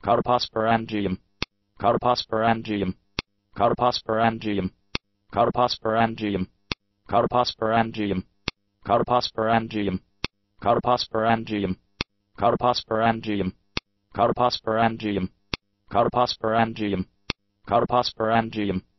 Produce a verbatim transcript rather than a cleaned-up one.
carposporangium, carposporangium, carposporangium, carposporangium, carposporangium, carposporangium, carposporangium, carposporangium, carposporangium, carposporangium, carposporangium.